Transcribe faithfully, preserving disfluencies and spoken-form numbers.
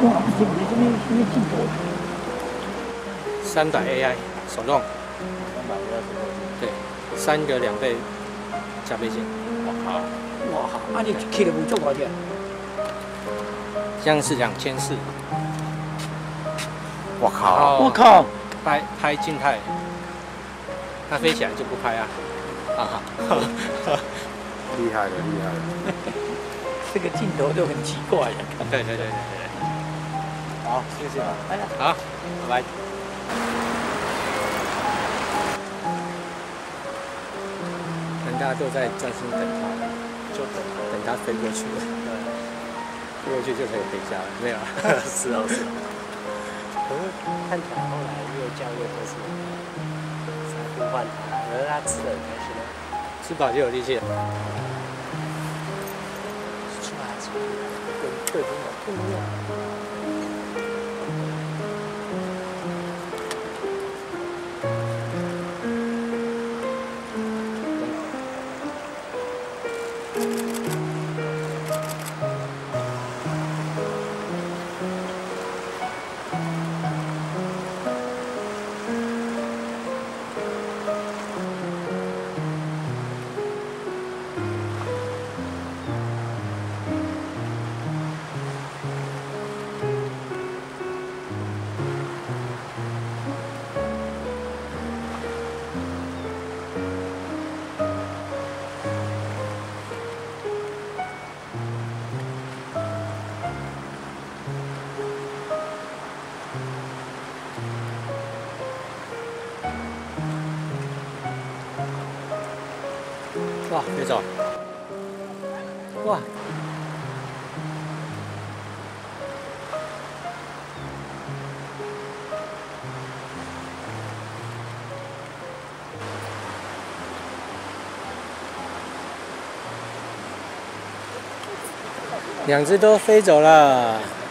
哇，这里这边这边镜头。 三百 A I 手动。 三百 A I 手动。 对，三个两倍加倍镜。 我靠！ 哇靠！啊，你开了有做多少钱？ 这样是两千四。 我靠！ 我靠！ 拍拍静态，它飞起来就不拍啊。啊哈！ 厉害了，厉害了！ 这个镜头都很奇怪呀。 对对对对对。 好，谢谢啊。 来了。 好，拜拜。大家都在专心等它，就等等它飞过去了。飞过去就可以飞下来，没有？ 是哦，是哦。 可是看起来后来越叫越多是才呼唤它，可是它吃的很开心啊， 吃饱就有力气了。 出来出来，跟客厅有不一样。 哇，飞走！哇！两只都飞走了。